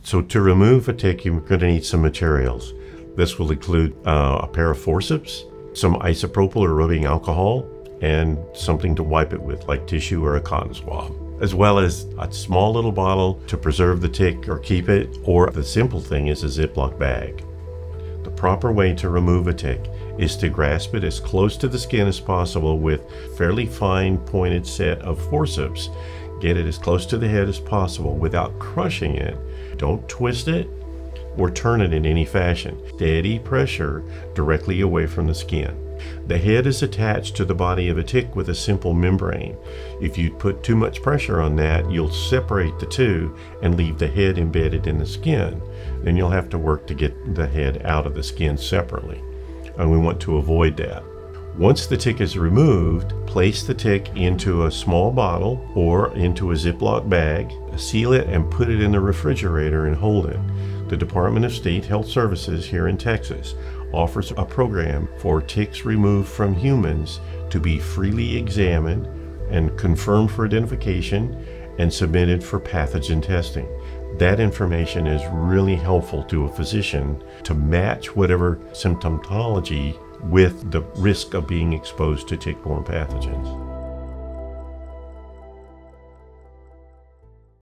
So to remove a tick, you're going to need some materials. This will include a pair of forceps, some isopropyl or rubbing alcohol, and something to wipe it with, like tissue or a cotton swab, as well as a small little bottle to preserve the tick or keep it, or the simple thing is a Ziploc bag. The proper way to remove a tick is to grasp it as close to the skin as possible with fairly fine pointed set of forceps. Get it as close to the head as possible without crushing it. Don't twist it or turn it in any fashion. Steady pressure directly away from the skin. The head is attached to the body of a tick with a simple membrane. If you put too much pressure on that, you'll separate the two and leave the head embedded in the skin. Then you'll have to work to get the head out of the skin separately, and we want to avoid that. Once the tick is removed, place the tick into a small bottle or into a Ziploc bag, seal it and put it in the refrigerator and hold it. The Department of State Health Services here in Texas offers a program for ticks removed from humans to be freely examined and confirmed for identification and submitted for pathogen testing. That information is really helpful to a physician to match whatever symptomatology with the risk of being exposed to tick-borne pathogens.